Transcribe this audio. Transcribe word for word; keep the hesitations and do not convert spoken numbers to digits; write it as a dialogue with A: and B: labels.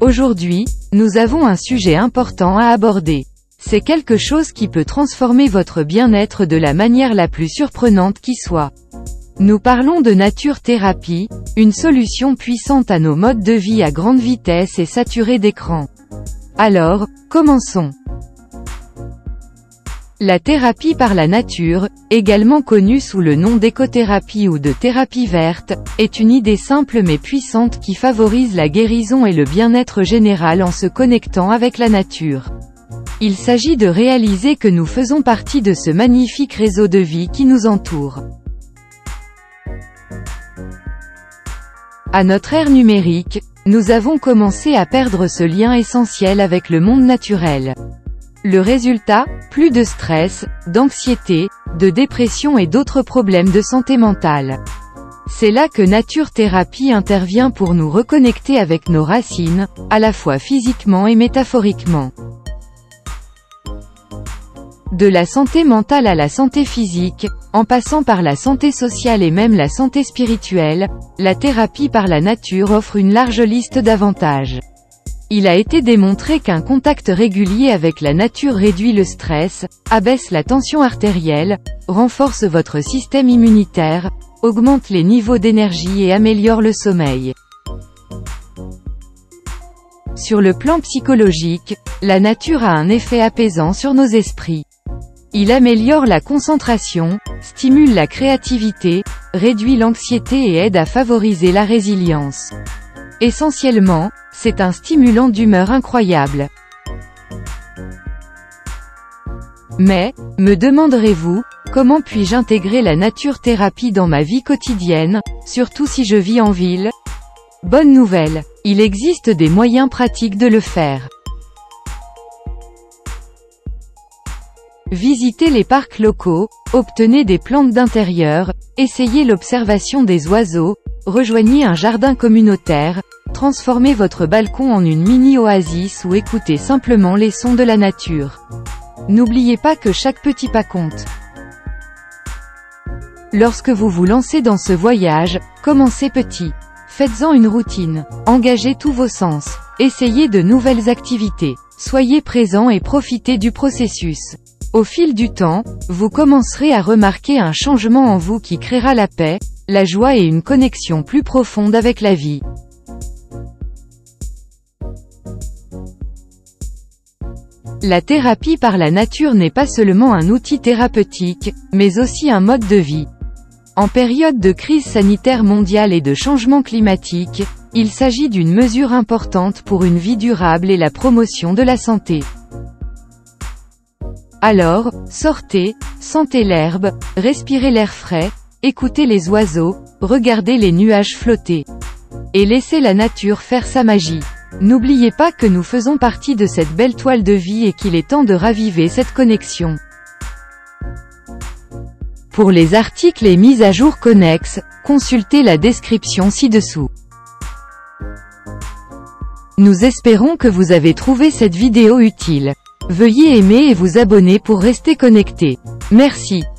A: Aujourd'hui, nous avons un sujet important à aborder. C'est quelque chose qui peut transformer votre bien-être de la manière la plus surprenante qui soit. Nous parlons de nature thérapie, une solution puissante à nos modes de vie à grande vitesse et saturés d'écran. Alors, commençons. La thérapie par la nature, également connue sous le nom d'écothérapie ou de thérapie verte, est une idée simple mais puissante qui favorise la guérison et le bien-être général en se connectant avec la nature. Il s'agit de réaliser que nous faisons partie de ce magnifique réseau de vie qui nous entoure. À notre ère numérique, nous avons commencé à perdre ce lien essentiel avec le monde naturel. Le résultat, plus de stress, d'anxiété, de dépression et d'autres problèmes de santé mentale. C'est là que Nature Thérapie intervient pour nous reconnecter avec nos racines, à la fois physiquement et métaphoriquement. De la santé mentale à la santé physique, en passant par la santé sociale et même la santé spirituelle, la thérapie par la nature offre une large liste d'avantages. Il a été démontré qu'un contact régulier avec la nature réduit le stress, abaisse la tension artérielle, renforce votre système immunitaire, augmente les niveaux d'énergie et améliore le sommeil. Sur le plan psychologique, la nature a un effet apaisant sur nos esprits. Il améliore la concentration, stimule la créativité, réduit l'anxiété et aide à favoriser la résilience. Essentiellement, c'est un stimulant d'humeur incroyable. Mais, me demanderez-vous, comment puis-je intégrer la nature thérapie dans ma vie quotidienne, surtout si je vis en ville? Bonne nouvelle, il existe des moyens pratiques de le faire. Visitez les parcs locaux, obtenez des plantes d'intérieur, essayez l'observation des oiseaux, rejoignez un jardin communautaire, transformez votre balcon en une mini-oasis ou écoutez simplement les sons de la nature. N'oubliez pas que chaque petit pas compte. Lorsque vous vous lancez dans ce voyage, commencez petit. Faites-en une routine. Engagez tous vos sens. Essayez de nouvelles activités. Soyez présent et profitez du processus. Au fil du temps, vous commencerez à remarquer un changement en vous qui créera la paix, la joie et une connexion plus profonde avec la vie. La thérapie par la nature n'est pas seulement un outil thérapeutique, mais aussi un mode de vie. En période de crise sanitaire mondiale et de changement climatique, il s'agit d'une mesure importante pour une vie durable et la promotion de la santé. Alors, sortez, sentez l'herbe, respirez l'air frais, écoutez les oiseaux, regardez les nuages flotter. Et laissez la nature faire sa magie. N'oubliez pas que nous faisons partie de cette belle toile de vie et qu'il est temps de raviver cette connexion. Pour les articles et mises à jour connexes, consultez la description ci-dessous. Nous espérons que vous avez trouvé cette vidéo utile. Veuillez aimer et vous abonner pour rester connecté. Merci.